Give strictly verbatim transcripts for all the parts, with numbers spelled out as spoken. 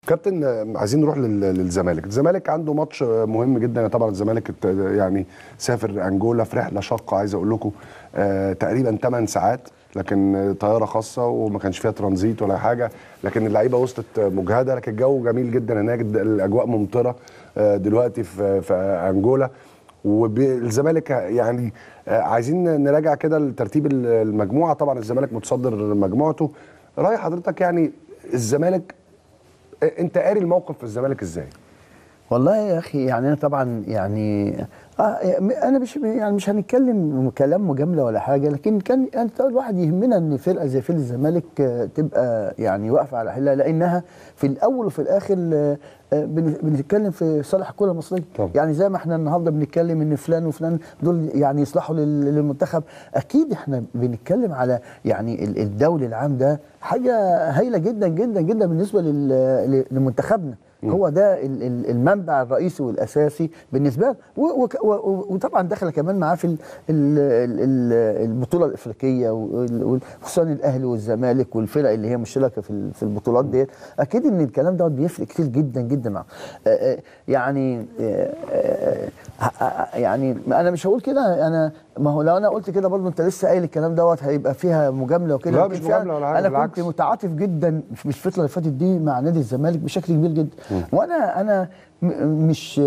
كابتن، عايزين نروح لل- للزمالك. الزمالك عنده ماتش مهم جدا. طبعا الزمالك ات- يعني سافر انجولا في رحله شاقه، عايز اقول لكم آه تقريبا ثمان ساعات، لكن طياره خاصه وما كانش فيها ترانزيت ولا حاجه، لكن اللعيبه وصلت مجهده، لكن الجو جميل جدا هناك، الاجواء ممطره آه دلوقتي في في انجولا. والزمالك يعني آه عايزين نراجع كده ترتيب المجموعه. طبعا الزمالك متصدر مجموعته. راي حضرتك يعني الزمالك، انت قاري الموقف في الزمالك ازاي؟ والله يا اخي، يعني انا طبعا يعني اه انا مش يعني مش هنتكلم كلام مجامله ولا حاجه، لكن كان يعني الواحد يهمنا ان فرقه زي فرقه الزمالك آه، تبقى يعني واقفه على حيلها، لانها في الاول وفي الاخر آه، آه، بن- بنتكلم في صالح الكره المصريه. طبعا. يعني زي ما احنا النهارده بنتكلم ان فلان وفلان دول يعني يصلحوا لل- للمنتخب، اكيد احنا بنتكلم على يعني ال- الدوري العام ده حاجه هايله جدا جدا جدا بالنسبه لل- لمنتخبنا. هو ده ال- ال- المنبع الرئيسي والاساسي بالنسبه له، و- وك- و- و- وطبعا دخل كمان معاه في ال- ال- ال- ال- البطوله الافريقيه، وال- خصوصا الاهلي والزمالك والفرق اللي هي مشتركه في ال- في البطولات ديت. اكيد ان الكلام ده بيفرق كتير جدا جدا معاه. آه، آه، يعني آه، آه، آه، يعني انا مش هقول كده. انا ما هو لو انا قلت كده برضه انت لسه قايل الكلام دوت هيبقى فيها مجامله وكده. لا، لكن مش فعلاً مجاملة ولا حاجة، انا بالعكس. كنت متعاطف جدا في الفتره اللي فاتت دي مع نادي الزمالك بشكل كبير جدا. وانا انا م- مش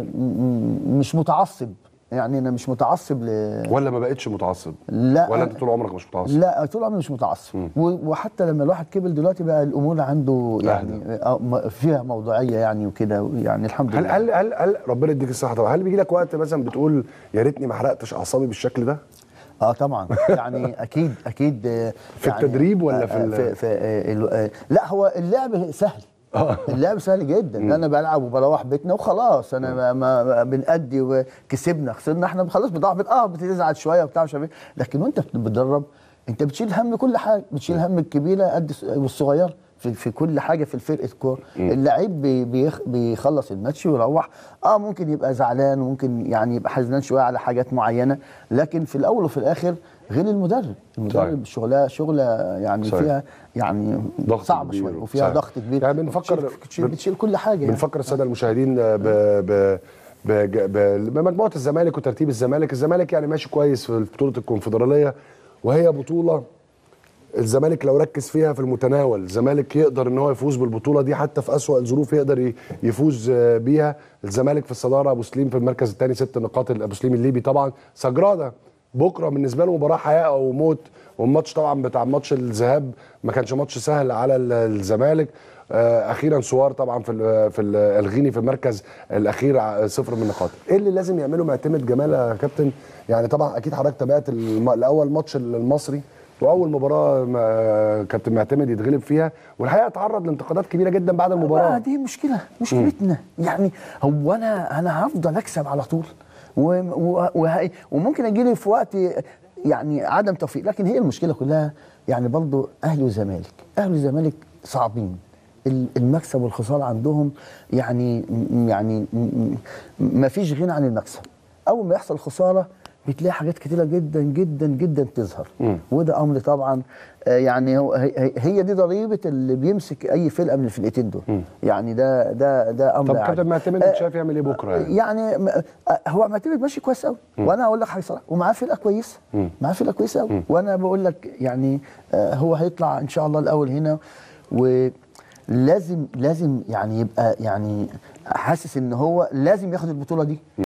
م- مش متعصب. يعني انا مش متعصب ل ولا ما بقتش متعصب؟ لا، ولا انت طول عمرك مش متعصب؟ لا، طول عمري مش متعصب. و- وحتى لما الواحد كبر دلوقتي بقى الامور عنده يعني آه، م- فيها موضوعيه يعني وكده، يعني الحمد هل لله. هل هل هل ربنا يديك الصحه طبعا، هل بيجي لك وقت مثلا بتقول يا ريتني ما حرقتش اعصابي بالشكل ده؟ اه طبعا، يعني اكيد اكيد. آه، في يعني التدريب ولا آه، في آه، ال- في, في آه، ال- آه، لا، هو اللعب سهل. اللعب سهل جدا. انا بلعب وبروح بيتنا وخلاص. انا ما, ما ما بنأدي وكسبنا خسرنا احنا خلاص بنروح بيت. اه بتزعل شويه وبتاع مش عارف ايه، لكن وانت بتدرب انت بتشيل هم كل حاجه، بتشيل هم الكبيره قد والصغيره في, في كل حاجه في الفرقه كوره. اللعيب بي بيخ بيخلص الماتش ويروح. اه ممكن يبقى زعلان وممكن يعني يبقى حزنان شويه على حاجات معينه، لكن في الاول وفي الاخر غير المدرب. المدرب شغلها شغله يعني صحيح. فيها يعني ضغط صعبه كبير. شويه وفيها صحيح. ضغط كبير. يعني بنفكر بتشيل, بتشيل كل حاجه يعني. بنفكر الساده المشاهدين ب ب ب ب بمجموعه الزمالك وترتيب الزمالك. الزمالك يعني ماشي كويس في بطوله الكونفدراليه، وهي بطوله الزمالك لو ركز فيها في المتناول. الزمالك يقدر ان هو يفوز بالبطوله دي حتى في اسوأ الظروف، يقدر ي- يفوز آه، بيها. الزمالك في الصداره، ابو سليم في المركز الثاني ست نقاط، ابو سليم الليبي طبعا. سجراده بكره بالنسبه له مباراه حياه او موت، والماتش طبعا بتاع ماتش الذهاب ما كانش ماتش سهل على ال- الزمالك. آه، اخيرا سوار طبعا في ال في ال الغيني في المركز الاخير ع- صفر من النقاط. ايه اللي لازم يعمله معتمد جمال يا كابتن؟ يعني طبعا اكيد حضرتك تابعت الم- الاول ماتش المصري، واول مباراه ما كابتن معتمد يتغلب فيها، والحقيقه اتعرض لانتقادات كبيره جدا بعد المباراه. دي مشكله مشكلتنا. يعني هو انا انا هفضل اكسب على طول و و وه- وممكن اجي لي في وقت يعني عدم توفيق، لكن هي المشكله كلها يعني برضو اهلي وزمالك. اهلي وزمالك صعبين، ال- المكسب والخساره عندهم يعني يعني ما فيش غنى عن المكسب. اول ما يحصل خساره بتلاقي حاجات كتيره جدا جدا جدا تظهر. مم. وده امر طبعا آه، يعني هو هي هي دي ضريبه اللي بيمسك اي فرقه من الفرقتين دول. مم. يعني ده ده ده امر طب عادي. كابتن معتمد انت شايف يعمل ايه بكره يعني؟ يعني م- آه، هو معتمد ماشي كويس قوي، وانا اقول لك حاجه صراحه، ومعاه فرقه كويسه. مم. معاه فرقه كويسه قوي، وانا بقول لك يعني آه، هو هيطلع ان شاء الله الاول هنا. ولازم لازم يعني يبقى يعني حاسس ان هو لازم ياخد البطوله دي.